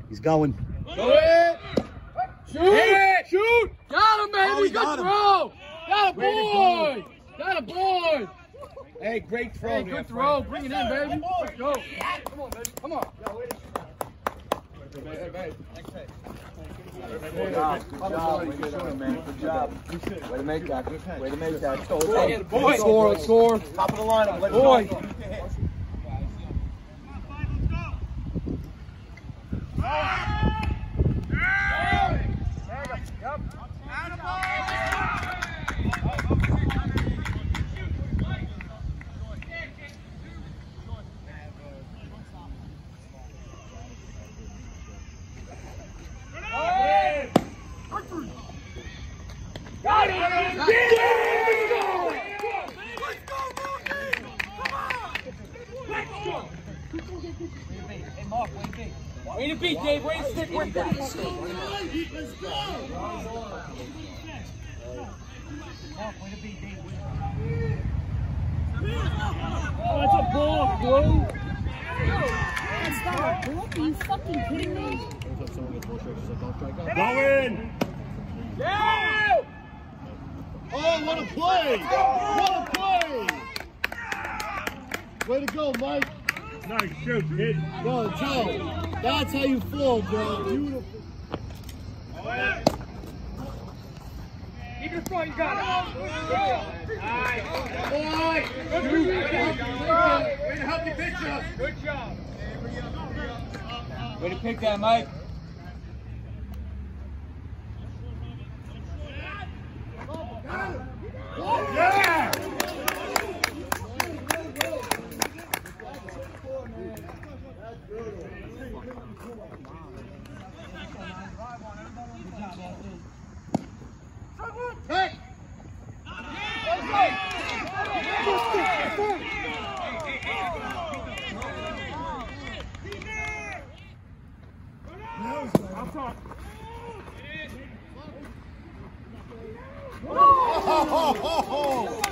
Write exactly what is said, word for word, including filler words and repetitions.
He's going. Go it! Shoot! Hit. Shoot! Got him, baby! Oh, he Good got him. throw! Got a boy! Got a boy! Hey, great throw. Hey, there, good throw. Frank. Bring it in, baby. Let's go. Come on, baby. Come on. Hey, baby. Good job. Good job. Way to shoot him, man. Good job. Way to make that. Way to make that. Let's go. Let's go. Let's score. Let's score. Top of the lineup. Let's Boy. go. Got it! Yeah! Let's go, Marky! Come on! Let's go! Hey, Mark, way to be. Way to beat, Dave. Way to stick with that. Let's go! Mark, way to be, Dave. Oh, that's a ball, bro. That's not a ball? Are you fucking kidding me? Go in! Yeah! Oh, what a play! What a play! Way to go, Mike. Nice shoot, kid. Go, Joe. That's how you fall, Joe. Beautiful. Keep it front, you got it. Nice. Boy. Good job. Way to help you pitch up. Good job. Way to pick that, Mike. Yeah! Hey! Up top. Oh, ho, ho, ho.